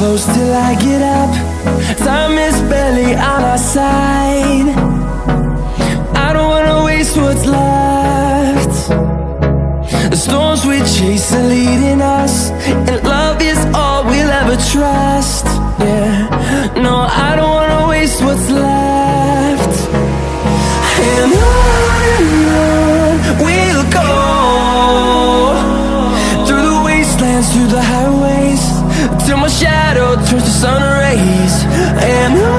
close till I get up. Time is barely on our side. I don't wanna waste what's left. The storms we chase are leading us, and love is all we'll ever trust. Yeah, no, I don't wanna waste what's left. And on we'll go, through the wastelands, through the highways, till my shadow turns to sun rays. And